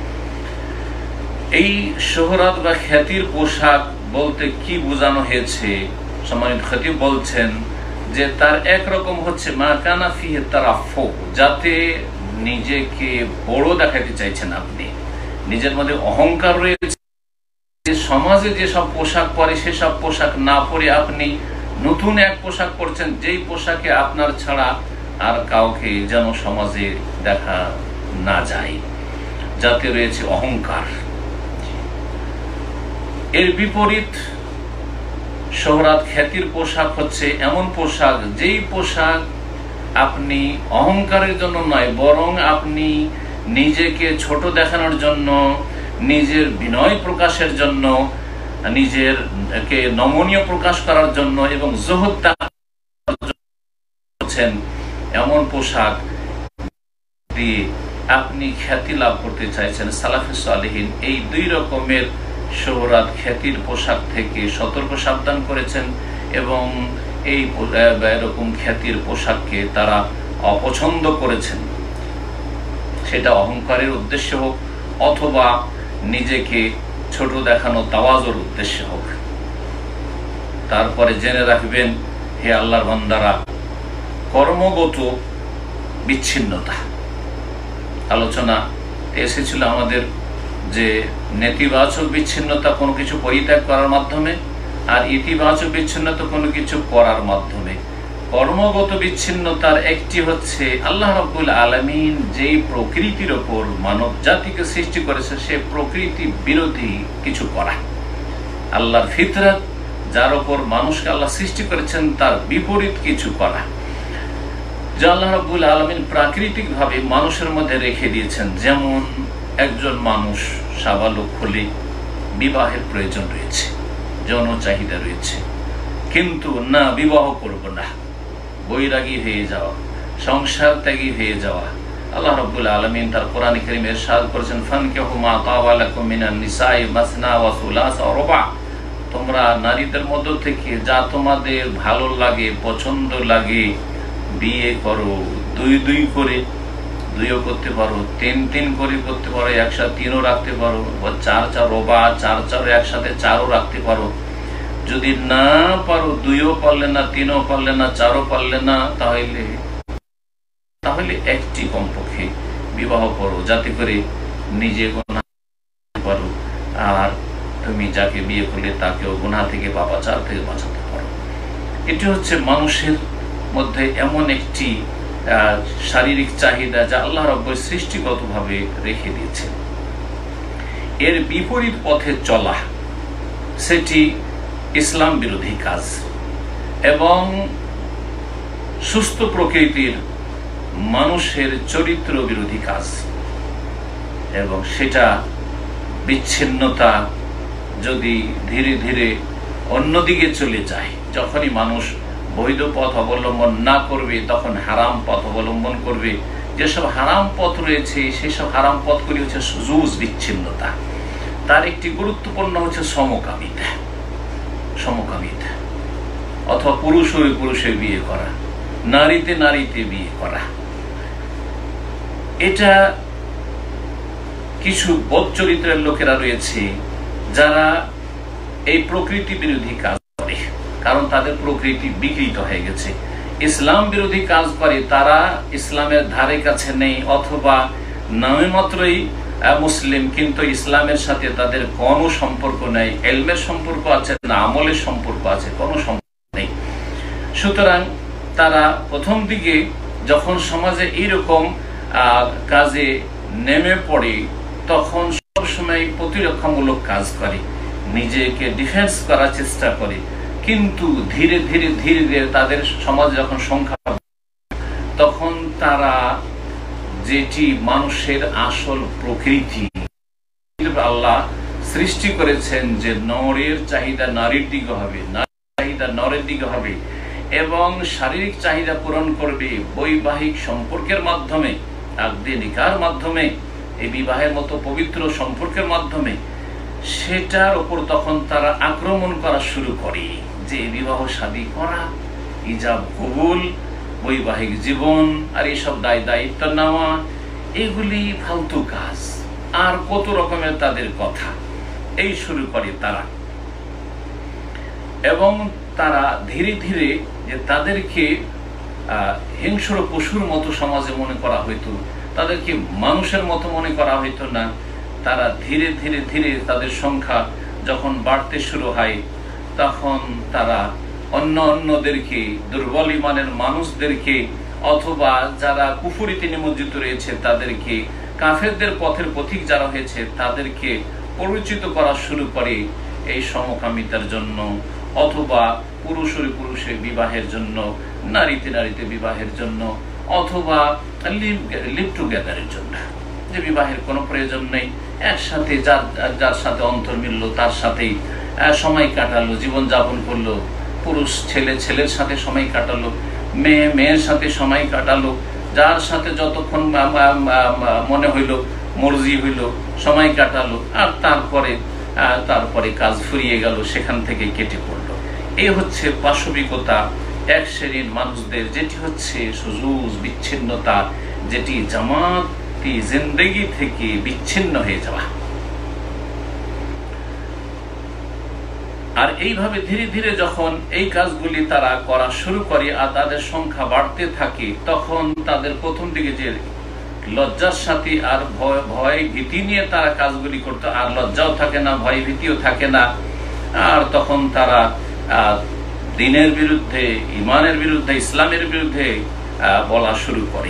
এই শোহরাত বা খ্যাতির পোশাক বলতে কি বোঝানো হয়েছে? সম্মানিত খতিব বলছেন যে তার একরকম হচ্ছে মা কানা ফিহি তারাফু, যাতে নিজেকে বড় দেখাতে চাইছেন আপনি, নিজের মধ্যে অহংকার রয়েছে, সমাজে যেসব পোশাক পরে সেসব পোশাক না পরে আপনি নতুন এক পোশাক পরছেন, যেই পোশাকে আপনার ছাড়া আর কাউকে যেন সমাজে দেখা না যায়, যাতে রয়েছে অহংকার। এর বিপরীত শোহরাত, খ্যাতির পোশাক হচ্ছে এমন পোশাক যেই পোশাক আপনি অহংকারের জন্য নয়, বরং আপনি নিজেকে ছোট দেখানোর জন্য, নিজের বিনয় প্রকাশের জন্য, নিজের কে নমনীয় প্রকাশ করার জন্য এবং জুহুদ করছেন, এমন পোশাক দিয়ে আপনি খ্যাতি লাভ করতে চাইছেন। সালাফে সালেহিন এই দুই রকমের শোহরাত, খ্যাতির পোশাক থেকে সতর্ক সাবধান করেছেন এবং এই এরকম খ্যাতির পোশাককে তারা অপছন্দ করেছেন, সেটা অহংকারের উদ্দেশ্যে হোক অথবা নিজেকে ছোট দেখানো তাওয়াজুর উদ্দেশ্যে হোক। তারপরে জেনে রাখবেন হে আল্লাহর বান্দারা, কর্মগত বিচ্ছিন্নতা আলোচনা এসেছিল আমাদের, যে নেতিবাচক বিচ্ছিন্নতা কোনো কিছু পরিত্যাগ করার মাধ্যমে আর ইতিবাচক বিচ্ছিন্নতা কোনো কিছু করার মাধ্যমে। কর্মগত বিচ্ছিন্নতার একটি হচ্ছে আল্লাহ রাব্বুল আলামিন যেই প্রকৃতির ওপর মানব জাতিকে সৃষ্টি করেছে সে প্রকৃতি বিরোধী কিছু করা। আল্লাহর ফিতরাত যার ওপর মানুষকে আল্লাহ সৃষ্টি করেছেন তার বিপরীত কিছু করা, যা আল্লাহ রাব্বুল আলামিন প্রাকৃতিক ভাবে মানুষের মধ্যে রেখে দিয়েছেন। যেমন একজন মানুষ সাবালক হলে বিবাহের প্রয়োজন রয়েছে, যৌন চাহিদা রয়েছে, কিন্তু না বিবাহ করব না, বৈরাগী হয়ে যাওয়া, সংসার ত্যাগী হয়ে যাওয়া। আল্লাহ রাব্বুল আলামিন তার কোরআন কারীমে ইরশাদ করেছেন, ফানকিহু মা তাবা লাকুম মিনান নিসাই মাসনা ওয়া সুলাসা ওয়া রুবা, তোমরা নারীদের মধ্য থেকে যা তোমাদের ভালো লাগে, পছন্দ লাগে বিয়ে করো। দুই দুই করে দুইও করতে পারো, তিন তিন করে করতে পারো, একসাথে তিনও রাখতে পারো, চার চার রোবা, চার চার একসাথে চারও রাখতে পারো। যদি না পারো, দুইও পারলে না, তিনও পারলে না, চারও পারলে না, তাহলে তাহলে একটি কমপক্ষে বিবাহ করো, যাতে করে নিজে গুনাহ পারো আর তুমি যাকে বিয়ে করলে তাকেও গুনাহ থেকে বা পাপাচার থেকে বাঁচাতে পারো। এটি হচ্ছে মানুষের মধ্যে এমন একটি শারীরিক চাহিদা যা আল্লাহ রাব্বুল সৃষ্টিগতভাবে রেখে দিয়েছেন। এর বিপরীত পথে চলা সেটি ইসলাম বিরোধী কাজ এবং সুস্থ প্রকৃতির মানুষের চরিত্র বিরোধী কাজ, এবং সেটা বিচ্ছিন্নতা যদি ধীরে ধীরে অন্যদিকে চলে যায়, যখনই মানুষ বৈধ পথ অবলম্বন না করবে তখন হারাম পথ অবলম্বন করবে, যেসব হারাম পথ রয়েছে সেসব হারাম পথগুলি হচ্ছে সুজুজ, বিচ্ছিন্নতা। তার একটি গুরুত্বপূর্ণ হচ্ছে সমকামিতা, সমকামিতা অথবা পুরুষ হয়ে পুরুষে বিয়ে করা, নারীতে নারীতে বিয়ে করা। এটা কিছু বদ চরিত্রের লোকেরা রয়েছে যারা এই প্রকৃতি বিরোধী কাজ করে, কারণ তাদের প্রকৃতি বিকৃত হয়ে গেছে। ইসলাম বিরোধী কাজ করে, তারা ইসলামের ধারে কাছে নেই, অথবা নামে মাত্রই মুসলিম কিন্তু ইসলামের সাথে তাদের কোনো সম্পর্ক নেই। এলমের সম্পর্ক আছে না আমলের সম্পর্ক আছে, কোনো সম্পর্ক নেই। সুতরাং তারা প্রথম দিকে যখন সমাজে এইরকম কাজে নেমে পড়ে তখন সবসময় প্রতিরক্ষামূলক কাজ করে, নিজেকে ডিফেন্স করার চেষ্টা করে। কিন্তু ধীরে ধীরে ধীরে ধীরে তাদের সমাজ যখন সংখ্যা, তখন তারা যেটি মানুষের আসল প্রকৃতি আল্লাহ সৃষ্টি করেছেন যে নরের চাহিদা নারীর দিকে হবে, নারীর চাহিদা নরের দিকে হবে, এবং শারীরিক চাহিদা পূরণ করবে বৈবাহিক সম্পর্কের মাধ্যমে, আকদে নিকার মাধ্যমে, এই বিবাহের মতো পবিত্র সম্পর্কের মাধ্যমে। সেটার উপর তখন তারা আক্রমণ করা শুরু করে যে বিবাহ শাদী করা, ইজাব কবুল, বৈবাহিক জীবন, আর এইসব দায় দায়িত্ব নেওয়া, এগুলি ফালতু কাজ, আর কত রকমের তাদের কথা এই শুরু করে তারা। এবং তারা ধীরে ধীরে যে তাদেরকে হিংস্র পশুর মতো সমাজে মনে করা হইতো, তাদেরকে মানুষের মতো মনে করা হইতো না। তারা ধীরে ধীরে ধীরে তাদের সংখ্যা যখন বাড়তে শুরু হয় তখন তারা অন্য অন্যদেরকে, দুর্বল ইমানের মানুষদেরকে, অথবা যারা কুফরিতে নিমজ্জিত রয়েছে তাদেরকে, কাফেরদের পথের পথিক যারা হয়েছে তাদেরকে পরিচিত করা শুরু করে এই সমকামিতার জন্য, অথবা পুরুষের পুরুষে বিবাহের জন্য, নারীতে নারীতে বিবাহের জন্য, অথবা লিভ লিভ টুগেদারের জন্য, যে বিবাহের কোনো প্রয়োজন নেই, একসাথে যার যার সাথে অন্তর মিলল তার সাথেই সময় কাটালো, জীবন যাপন করলো। পুরুষ ছেলে ছেলের সাথে সময় কাটালো, মেয়ে মেয়ের সাথে সময় কাটালো, যার সাথে যতক্ষণ মনে হইল, মর্জি হইল, সময় কাটালো, আর তারপরে তারপরে কাজ ফুরিয়ে গেল, সেখান থেকে কেটে পড়লো। এই হচ্ছে পাশবিকতা এক শ্রেণীর মানুষদের, যেটি হচ্ছে সুজুজ, বিচ্ছিন্নতা, যেটি জামাতি জিন্দেগি থেকে বিচ্ছিন্ন হয়ে যাওয়া। আর এইভাবে ধীরে ধীরে যখন এই কাজগুলি তারা করা শুরু করে আর তাদের সংখ্যা বাড়তে থাকে, তখন তাদের প্রথম দিকে যে লজ্জার সাথে আর ভয় ভয় ভীতি নিয়ে তারা কাজগুলি করতো, আর লজ্জাও থাকে না, ভয় ভীতিও থাকে না। আর তখন তারা দ্বীনের বিরুদ্ধে, ইমানের বিরুদ্ধে, ইসলামের বিরুদ্ধে বলা শুরু করে।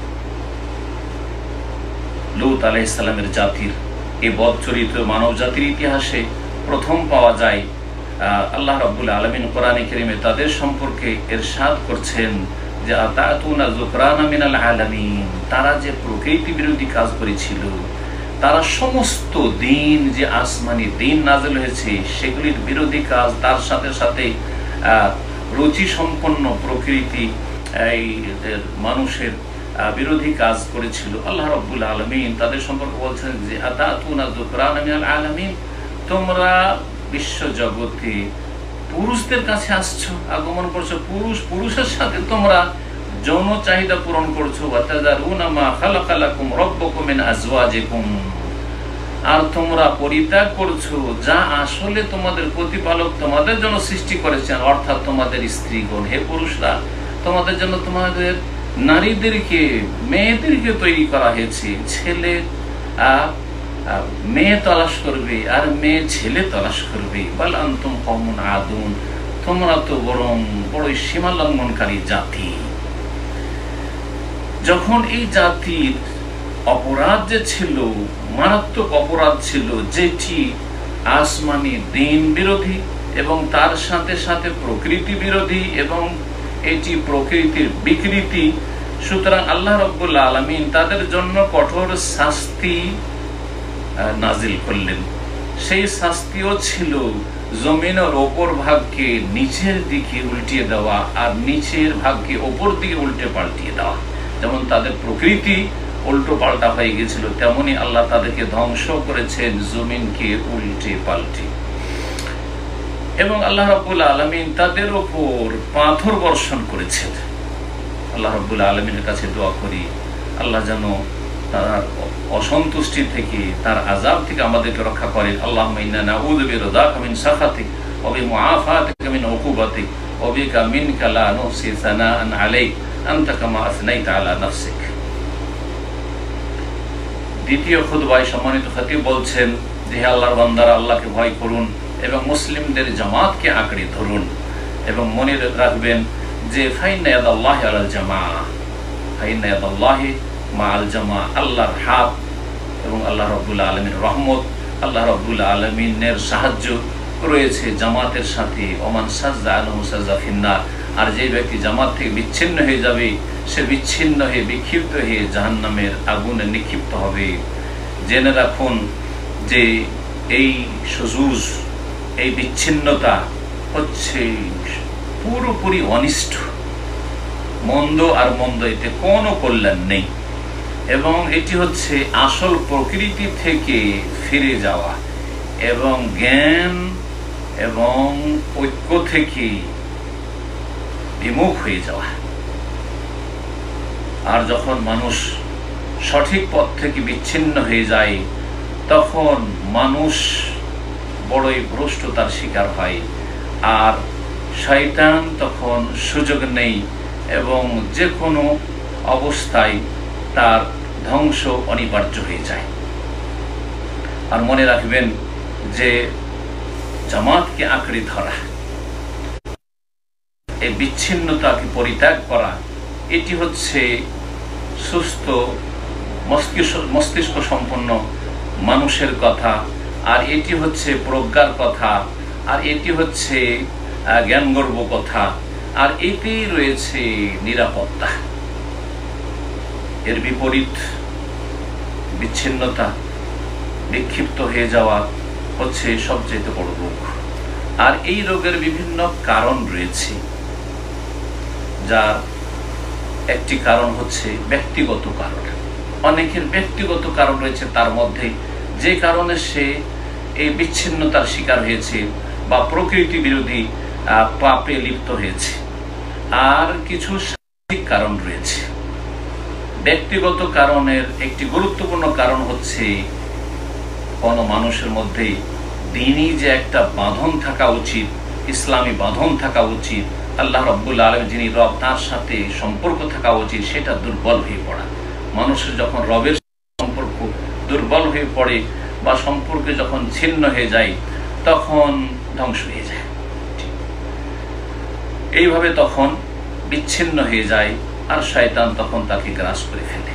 লূত আলাইহিস সালামের জাতির এই বদ চরিত্র মানব জাতির ইতিহাসে প্রথম পাওয়া যায়। আল্লাহ রাব্বুল আলামিন কোরআনে কারীমে তাদের সম্পর্কে ইরশাদ করছেন যে আতাতুনা যুকরানা মিনাল আলামিন, তারা যে প্রকৃতি বিরোধী কাজ করেছিল, তারা সমস্ত দিন যে আসমানি দিন নাযিল হয়েছে সেগুলির বিরোধী কাজ, তার সাথে সাথে রুচি সম্পন্ন প্রকৃতি এই মানুষের বিরোধী কাজ করেছিল। আল্লাহ রাব্বুল আলামিন তাদের সম্পর্কে বলছেন যে আতাতুনা যুকরানা মিনাল আলামিন, তোমরা বিশ্ব জগতে পুরুষদের কাছে আসছো, আগমন করছো, পুরুষ পুরুষের সাথে তোমরা যৌন চাহিদা পূরণ করছো। ওয়াতাযারুনা মা খালাকা লাকুম রাব্বুকুম মিন আজওয়াজিকুম, আর তোমরা পরিত্যাগ করছো যা আসলে তোমাদের প্রতিপালক তোমাদের জন্য সৃষ্টি করেছেন, অর্থাৎ তোমাদের স্ত্রীগণ। হে পুরুষরা, তোমাদের জন্য তোমাদের নারীদেরকে, মেয়েদেরকে তৈরি করা হয়েছে। ছেলে আহ মেয়ে তলাশ করবে আর মেয়ে ছেলে তলাশ করবে। বাল আনতুম কওমুন আদুন, তোমরা তো বরং বড়ই সীমা লঙ্ঘনকারী জাতি। যখন এই জাতির অপরাধ যে ছিল, মারাত্মক অপরাধ ছিল, যেটি আসমানি দিন বিরোধী এবং তার সাথে সাথে প্রকৃতি বিরোধী, এবং এটি প্রকৃতির বিকৃতি, সুতরাং আল্লাহ রাব্বুল আলামিন তাদের জন্য কঠোর শাস্তি নাজিল করলেন। সেই শাস্তিও ছিল জমিনের ওপর ভাগকে নিচের দিকে উল্টিয়ে দেওয়া আর নিচের ভাগকে ওপর দিকে উল্টে পাল্টিয়ে দেওয়া। যেমন তাদের প্রকৃতি উল্টো পাল্টা হয়ে গেছিল, তেমনি আল্লাহ তাদেরকে ধ্বংস করেছেন জমিনকে উল্টে পাল্টে। এবং আল্লাহ রাব্বুল আলামিন তাদের উপর পাথর বর্ষণ করেছেন। আল্লাহ রাব্বুল আলামিনের কাছে দোয়া করি আল্লাহ যেন তার অসন্তুষ্টি থেকে, তার আযাব থেকে আমাদেরকে রক্ষা করেন। আল্লাহুম্মা ইন্না নাউযু বিরিদাকা মিন সাখাতিক ওয়া বিমুআফাতিকা মিন উকুবাতিক ওয়া বিকা মিনকা লা নুহসি সানাআন আলাইক আনতা কামা আসনাইতা আলা নাফসিক। দ্বিতীয় খুতবায় সম্মানিত খতিব বলছেন যে হে আল্লাহর বান্দারা, আল্লাহকে ভয় করুন এবং মুসলিমদের জামাতকে আঁকড়ে ধরুন এবং মনে রাখবেন যে ফাইন্না ইয়াদাল্লাহি আলাল জামাআ, ফাইন্না ইয়াদাল্লাহি মাআল জামাআ, আল্লাহর হাত এবং আল্লাহ রাব্বুল আলামিনের রহমত, আল্লাহ রাব্বুল আলামিনের সাহায্য রয়েছে জামাতের সাথে। ওমান সাজ্জা আনহু সাজ্জা ফিন্নার, আর যে ব্যক্তি জামাত থেকে বিচ্ছিন্ন হয়ে যাবে সে বিচ্ছিন্ন হয়ে বিক্ষিপ্ত হয়ে জাহান্নামের আগুনে নিক্ষিপ্ত হবে। জেনে রাখুন যে এই সুজুজ, এই বিচ্ছিন্নতা হচ্ছে পুরোপুরি অনিষ্ট, মন্দ আর মন্দ, এতে কোনো কল্যাণ নেই এবং এটি হচ্ছে আসল প্রকৃতি থেকে ফিরে যাওয়া এবং জ্ঞান এবং ঐক্য থেকে বিমুখ হয়ে যাওয়া। আর যখন মানুষ সঠিক পথ থেকে বিচ্ছিন্ন হয়ে যায় তখন মানুষ বড়ই ভ্রষ্টতার শিকার হয়, আর শয়তান তখন সুযোগ নেই এবং যে কোনো অবস্থায় তার ধ্বংস অনিবার্য হয়ে যায়। আর মনে রাখবেন যে জামাতকে আঁকড়ে ধরা, এই বিচ্ছিন্নতাকে পরিত্যাগ করা, এটি হচ্ছে সুস্থ মস্তিষ্ক মস্তিষ্ক সম্পন্ন মানুষের কথা, আর এটি হচ্ছে প্রজ্ঞার কথা, আর এটি হচ্ছে জ্ঞানগর্ব কথা, আর এতেই রয়েছে নিরাপত্তা। এর বিপরীত বিচ্ছিন্নতা, বিক্ষিপ্ত হয়ে যাওয়া হচ্ছে সবচেয়ে বড় রোগ। আর এই রোগের বিভিন্ন কারণ রয়েছে, যার একটি কারণ হচ্ছে ব্যক্তিগত কারণ। অনেকের ব্যক্তিগত কারণ রয়েছে, তার মধ্যে যে কারণে সে এই বিচ্ছিন্নতার শিকার হয়েছে বা প্রকৃতি বিরোধী পাপে লিপ্ত হয়েছে। আর কিছু সামাজিক কারণ রয়েছে। ব্যক্তিগত কারণের একটি গুরুত্বপূর্ণ কারণ হচ্ছে কোনো মানুষের মধ্যে দ্বীনি যে একটা বাঁধন থাকা উচিত, ইসলামী বাঁধন থাকা উচিত, আল্লাহ রাব্বুল আলামিন যিনি রব তার সাথে সম্পর্ক থাকা উচিত, সেটা দুর্বল হয়ে পড়া। মানুষের যখন রবের সম্পর্ক দুর্বল হয়ে পড়ে বা সম্পর্কে যখন ছিন্ন হয়ে যায় তখন ধ্বংস হয়ে যায়। এইভাবে তখন বিচ্ছিন্ন হয়ে যায় আর শয়তান তখন তাকে গ্রাস করে ফেলে।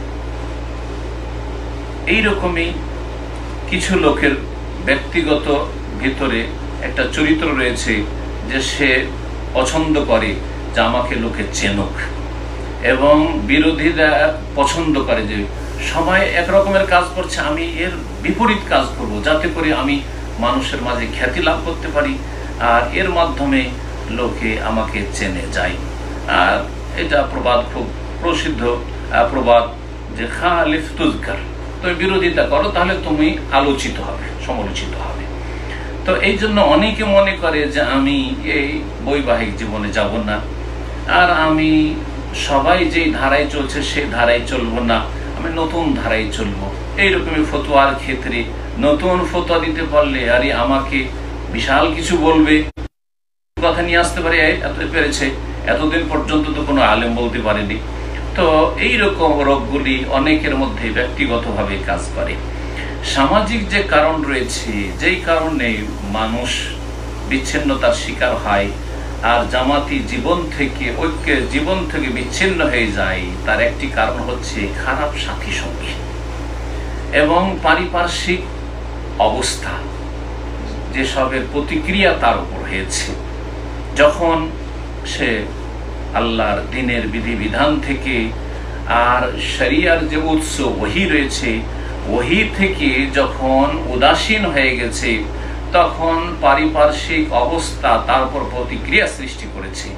এইরকমই কিছু লোকের ব্যক্তিগত ভিতরে একটা চরিত্র রয়েছে যে সে পছন্দ করে যে আমাকে লোকে চেনুক, এবং বিরোধীরা পছন্দ করে যে সবাই একরকমের কাজ করছে, আমি এর বিপরীত কাজ করব যাতে করে আমি মানুষের মাঝে খ্যাতি লাভ করতে পারি আর এর মাধ্যমে লোকে আমাকে চেনে যায়। আর এটা প্রবাদ, খুব প্রসিদ্ধ প্রবাদ যে খালিফ তুজকার, তুমি বিরোধিতা করো তাহলে তুমি আলোচিত হবে, সমালোচিত হবে। তো এই জন্য অনেকে মনে করে যে আমি এই বৈবাহিক জীবনে যাব না, আর আমি সবাই যেই ধারায় চলছে সেই ধারায় চলবো না, আমি নতুন ধারায় চলবো। এইরকমই ফতোয়ার ক্ষেত্রে নতুন ফতোয়া দিতে পারলে আরে আমাকে বিশাল কিছু বলবে, কথা নিয়ে আসতে পারে, এত পেরেছে, এতদিন পর্যন্ত তো কোনো আলেম বলতে পারেনি। তো এইরকম রোগগুলি অনেকের মধ্যে ব্যক্তিগতভাবে কাজ করে। সামাজিক যে কারণ রয়েছে, যেই কারণে মানুষ বিচ্ছিন্নতার শিকার হয় আর জামাতি জীবন থেকে, ঐক্যের জীবন থেকে বিচ্ছিন্ন হয়ে যায়, তার একটি কারণ হচ্ছে খারাপ সাথী সঙ্গী এবং পারিপার্শ্বিক অবস্থা, যেসবের প্রতিক্রিয়া তার উপর হয়েছে। যখন সে আল্লাহর দ্বীনের বিধিবিধান থেকে আর শরিয়ার যে উৎস ওহী রয়েছে, ওহী থেকে যখন উদাসীন হয়ে গেছে, তখন পারিপার্শ্বিক অবস্থা তার উপর প্রতিক্রিয়া সৃষ্টি করেছে।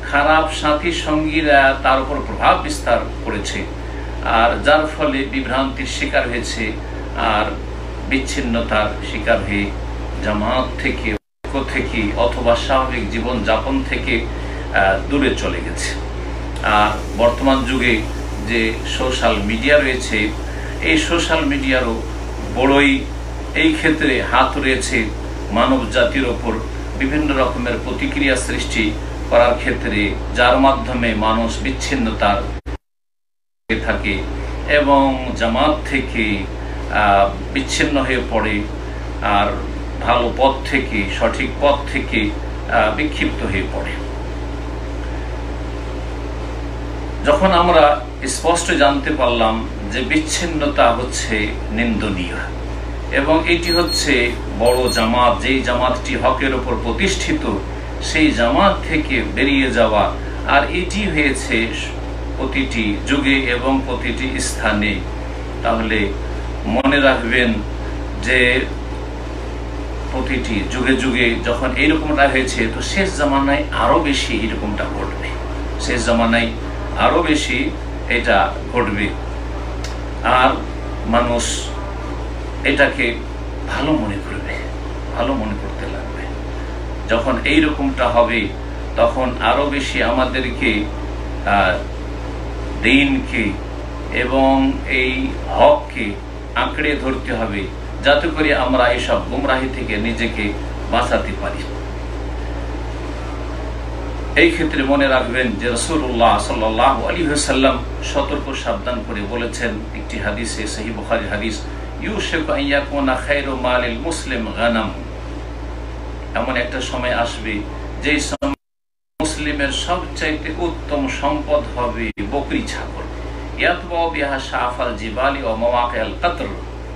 খারাপ সাথী সঙ্গীরা তার উপর প্রভাব বিস্তার করেছে, আর যার ফলে বিভ্রান্তির শিকার হয়েছে আর বিচ্ছিন্নতার শিকার হয়ে জামাত থেকে থেকে অথবা স্বাভাবিক জীবন যাপন থেকে দূরে চলে গেছে। আর বর্তমান যুগে যে সোশ্যাল মিডিয়া রয়েছে, এই সোশ্যাল মিডিয়ারও বড়ই এই ক্ষেত্রে হাত রয়েছে মানব জাতির ওপর বিভিন্ন রকমের প্রতিক্রিয়া সৃষ্টি করার ক্ষেত্রে, যার মাধ্যমে মানুষ বিচ্ছিন্নতার থাকে এবং জামাত থেকে বিচ্ছিন্ন হয়ে পড়ে আর ভালো পথ থেকে, সঠিক পথ থেকে বিক্ষিপ্ত হয়ে পড়ে। যখন আমরা স্পষ্ট জানতে পারলাম যে বিচ্ছিন্নতা হচ্ছে নিন্দনীয় এবং এটি হচ্ছে বড় জামাত, যেই জামাতটি হকের উপর প্রতিষ্ঠিত, সেই জামাত থেকে বেরিয়ে যাওয়া, আর এটি হয়েছে প্রতিটি যুগে এবং প্রতিটি স্থানে, তাহলে মনে রাখবেন যে প্রতিটি যুগে যুগে যখন এইরকমটা হয়েছে, তো শেষ জামানায় আরো বেশি এরকমটা ঘটবে, শেষ জামানায় আরো বেশি এটা ঘটবে। আর মানুষ এটাকে ভালো মনে করবে, ভালো মনে করতে লাগবে। যখন এইরকমটা হবে তখন আরো বেশি আমাদেরকে দ্বীনকে এবং এই হককে আঁকড়ে ধরতে হবে, যাতে করে আমরা এসব গুমরাহি থেকে নিজেকে বাঁচাতে পারি। এই ক্ষেত্রে মনে রাখবেন যে রাসূলুল্লাহ সাল্লাল্লাহু আলাইহি ওয়াসাল্লাম সতর্ক সাবধান করে বলেছেন একটি হাদিসে, সহিহ বুখারীর হাদিস, ইউশিকু আন ইয়াকুনা খায়রু মালিল মুসলিম গানাম, এমন একটা সময় আসবে যেই সময় মুসলিমের সবচাইতে উত্তম সম্পদ হবে বকরি ছাগল। ইয়াতবাউ বিহা শাফাল জিবালি ওয়া মাওয়াকিল কাতর,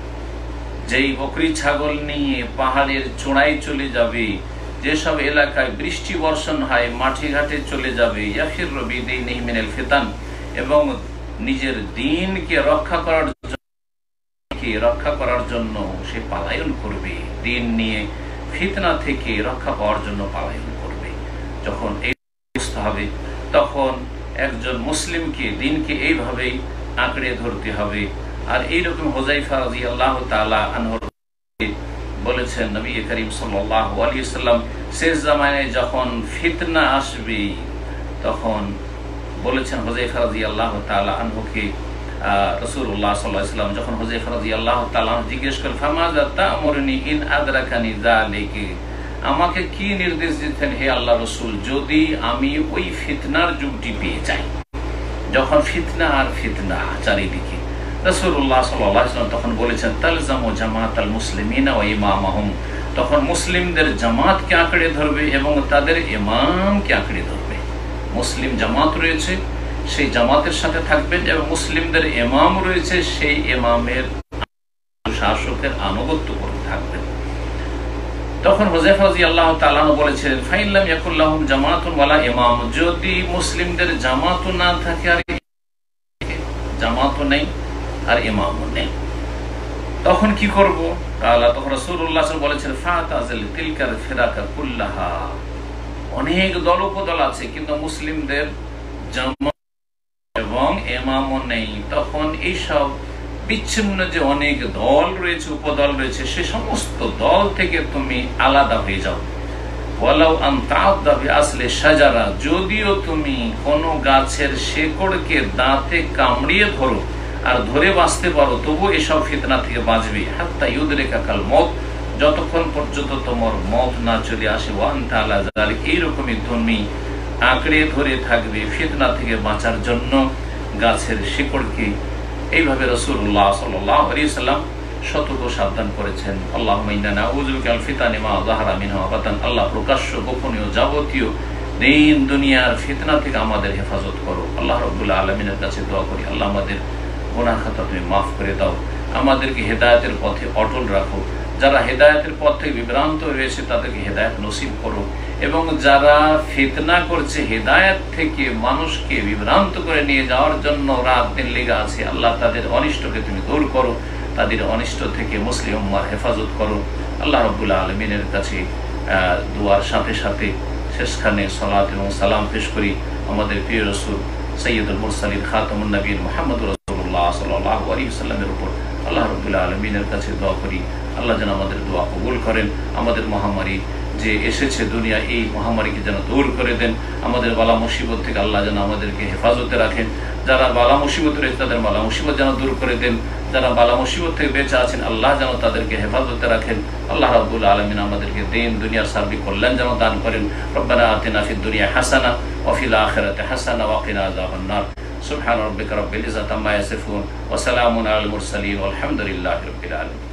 যেই বকরি ছাগল নিয়ে পাহাড়ের চূড়ায় চলে যাবে, যেসব এলাকায় বৃষ্টি বর্ষণ হয় মাঠে ঘাটে চলে যাবে, ইয়াফিরু বিদীনিহি মিনাল ফিতান, এবং নিজের দ্বীনকে রক্ষা করার জন্য রক্ষা করার জন্য সে পলায়ন করবে, দ্বীন নিয়ে ফিতনা থেকে রক্ষা পাওয়ার জন্য পলায়ন করবে। যখন এই অবস্থা হবে তখন একজন মুসলিমকে দ্বীনকে এইভাবেই আঁকড়ে ধরতে হবে। আর এইরকম হুযায়ফা রাদিয়াল্লাহু তাআলা আনহু বলেছেন, নবী করিম সাল্লাল্লাহু আলাইহি ওয়াসাল্লাম শেষ জামানায় যখন ফিতনা আসবে তখন বলেছেন হুযায়ফা রাদিয়াল্লাহু তাআলা আনহুকে, রাসূলুল্লাহ সাল্লাল্লাহু আলাইহি ওয়াসাল্লাম যখন হুযায়ফা রাদিয়াল্লাহু তাআলা জিজ্ঞেস করেন, ফামাযা তা'মুরুনি ইন আদরাকানি যালিকা, আমাকে কি নির্দেশ দিতেন হে আল্লাহ রাসূল, যদি আমি ওই ফিতনার যুগটি পেয়ে যাই, যখন ফিতনা আর ফিতনা চারিদিকে। রাসূলুল্লাহ সাল্লাল্লাহু আলাইহি ওয়াসাল্লাম তখন বলেছেন, তালজামু জামাতাল মুসলিমিনা ওয়া ইমামাহুম, তখন মুসলিমদের জামাতকে আঁকড়ে ধরবে এবং তাদের ইমামকে আঁকড়ে ধরবে। মুসলিম জামাত রয়েছে, সেই জামাতের সাথে থাকবেন, এবং মুসলিমদের ইমাম রয়েছে, সেই ইমামের শাসকের আনুগত্য করতে থাকবেন। তখন হুযায়ফা রাদিয়াল্লাহু তাআলা বলেছিলেন, ফাইন লাম ইয়াকুল লাহুম জামাতুন ওয়ালা ইমাম, যদি মুসলিমদের জামাতও না থাকে আর জামাতও নেই আর ইমামও নেই, তখন কি করব? তাআলা তখন রাসূলুল্লাহ সাল্লাল্লাহু আলাইহি ওয়াসাল্লাম বলেছেন, ফাতাজিল তিলকাল ফিরাকা কুল্লাহা, অনেক দল উপদল আছে কিন্তু মুসলিমদের জামাত এবং ইমামও নেই, তখন এইসব বিচ্ছিন্ন যে অনেক দল রয়েছে, উপদল রয়েছে, সে সমস্ত দল থেকে তুমি আলাদা হয়ে যাও। ওয়ালাউ আন তা'আদ্দা বিআসলি শাজারা, যদিও তুমি কোন গাছের শেকড়কে দাঁতে কামড়িয়ে ধরো আর ধরে বাঁচতে পারো, তবু এসব ফিতনা থেকে বাঁচবে। হাত্তা ইউদরিকাল মউত, যতক্ষণ পর্যন্ত তোমার মওত না চলে আসে। ওয়া আনতা আলা যালিক, এইরকমই তুমি আঁকড়ে ধরে থাকবে ফিতনা থেকে বাঁচার জন্য গাছের শিকড়কে। এইভাবে রাসূলুল্লাহ সাল্লাল্লাহু আলাইহি ওয়াসাল্লাম সতর্ক সাবধান করেছেন। আল্লাহুম্মা ইন্না নাউযু বিকা মিনাল ফিতানি মা যাহারা মিনহা ওয়া বাতান, আল্লাহ প্রকাশ্য গোপনীয় যাবতীয় দিন দুনিয়ার ফিতনা থেকে আমাদের হেফাজত করো। আল্লাহ রাব্বুল আলামিনের কাছে দোয়া করি, আল্লাহ আমাদের গুনাহ খাতা তুমি মাফ করে দাও, আমাদেরকে হেদায়েতের পথে অটল রাখো। যারা হেদায়েতের পথ থেকে বিভ্রান্ত রয়েছে তাদেরকে হেদায়েত নসিব করো, এবং যারা ফিতনা করছে হেদায়েত থেকে মানুষকে বিভ্রান্ত করে নিয়ে যাওয়ার জন্য রাত দিন লেগে আছে, আল্লাহ তাদের অনিষ্টকে তুমি দূর করো, তাদের অনিষ্ট থেকে মুসলিম উম্মাহর হেফাজত করো। আল্লাহ রাব্বুল আলামিনের কাছে দুয়ার সাথে সাথে শেষখানে সালাত এবং সালাম পেশ করি আমাদের প্রিয় রাসূল সাইয়্যিদুল মুরসালিন খাতামুন নবীন মুহাম্মদুর রাসূলুল্লাহ সাল্লাল্লাহু আলাইহি ওয়াসাল্লামের উপর আল্লাহ রাব্বুল আলামিনের কাছে দোয়া করি আল্লাহ যেন আমাদের দোয়া কবুল করেন, আমাদের মহামারী যে এসেছে দুনিয়া এই মহামারীকে যেন দূর করে দেন, আমাদের বালা মুসিবত থেকে আল্লাহ যেন আমাদেরকে হেফাজতে রাখেন, যারা বালা মুসিবত রয়েছে তাদের বালা মুসিবত যেন দূর করে দেন, যারা বালা মুসিবত থেকে বেঁচে আছেন আল্লাহ যেন তাদেরকে হেফাজতে রাখেন। আল্লাহ রাব্বুল আলামিন আমাদেরকে দিন দুনিয়ার সার্বিক কল্যাণ যেন দান করেন। রব্বানা আতিনা ফিদ দুনিয়া হাসানা ওয়া ফিল আখিরাতি হাসানা ওয়া কিনা আযাবান নার। সুবহান রাব্বিকা রাব্বিল ইজ্জাতি আম্মা ইয়াসিফুন ওয়া সালামুন আলাল মুরসালিন ওয়াল হামদুলিল্লাহি রাব্বিল আলামিন।